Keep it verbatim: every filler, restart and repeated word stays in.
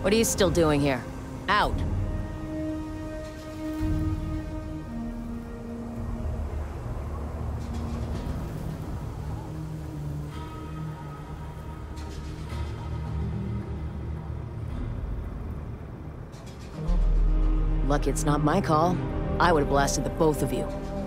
What are you still doing here? Out. Lucky it's not my call. I would have blasted the both of you.